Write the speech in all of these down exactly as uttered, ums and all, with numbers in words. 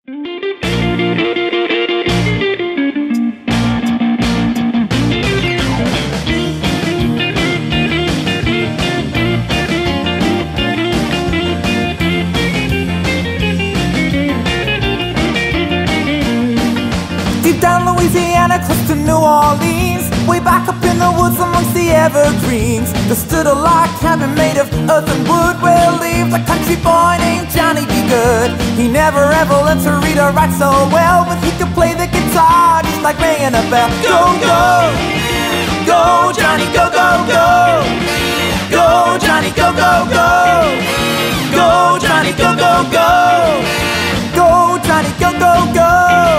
Down Louisiana, close to New Orleans, way back up in the woods amongst the evergreens, there stood a log cabin made of earth and wood, where lived a country boy named Johnny B. Goode. He never ever learned to read or write so well, but he could play the guitar just like ringing a bell. Go, go, go, Johnny, go, go, go. Go, Johnny, go, go, go. Go, Johnny, go, go, go. Go, Johnny, go, go, go.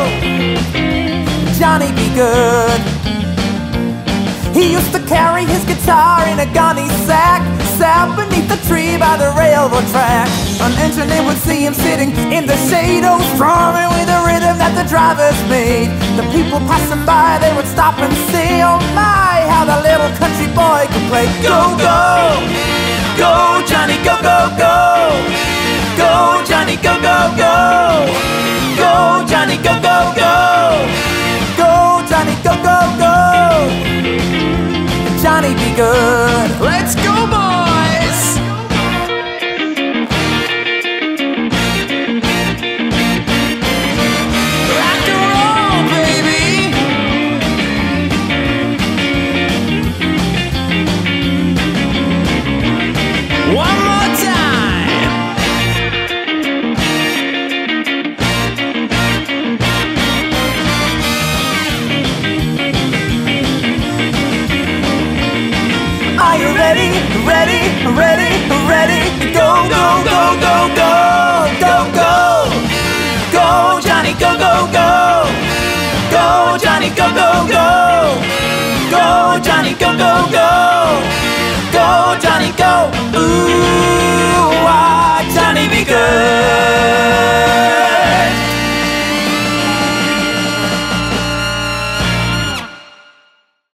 Johnny B. Goode. He used to carry his guitar in a gunny sack, sat beneath the tree by the railroad track. An engineer would see him sitting in the shade, oh, strumming with the rhythm that the drivers made. The people passing by, they would stop and say, oh my, how the little country boy could play. Go, go, go, Johnny, go, go, go. Go, Johnny, go, go, go. Go, Johnny, go, go, go. Go, Johnny, go, go, go. Johnny B. Goode. Let's go, boys! Rock and roll, baby! One more time! Are you ready, ready, ready, ready? Go, go, go, go, go, go, go. Go, Johnny, go, go, go. Go, Johnny, go, go, go. Go, Johnny, go, go, go. Go, Johnny, go.